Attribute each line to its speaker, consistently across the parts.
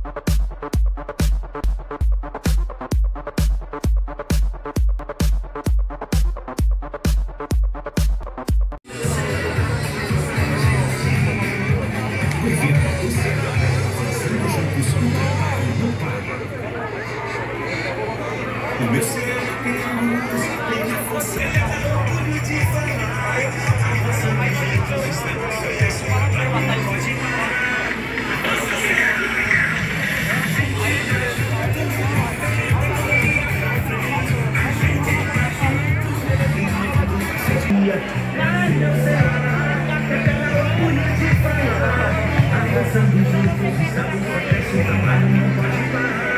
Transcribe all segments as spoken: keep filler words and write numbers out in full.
Speaker 1: O meu ser é você, orgulho de falar. Avança mais juntos, estamos felizes. Não pode parar. Avançando juntos, estamos felizes. O trabalho não pode parar.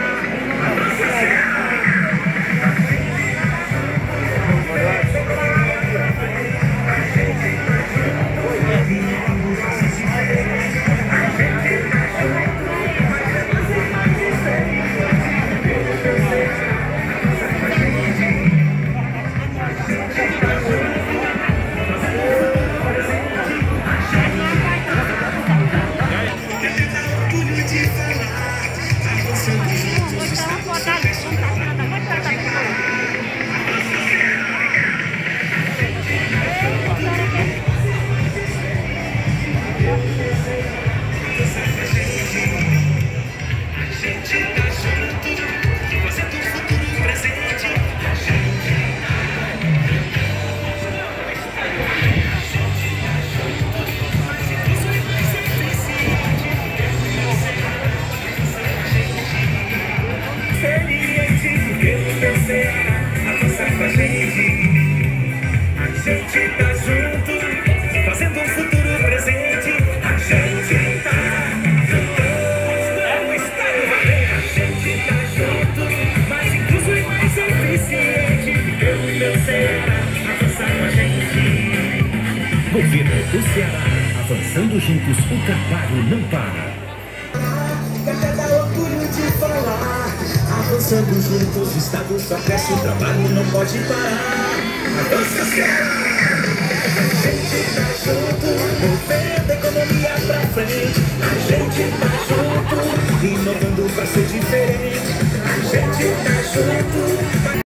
Speaker 2: Governo do Ceará, avançando juntos, o trabalho não para.
Speaker 1: Cada orgulho de falar. Avançando juntos, o Estado só cresce, o trabalho não pode parar. Avança Ceará. A gente tá junto, movendo a economia pra frente. A gente tá junto, inovando pra ser diferente. A gente tá junto.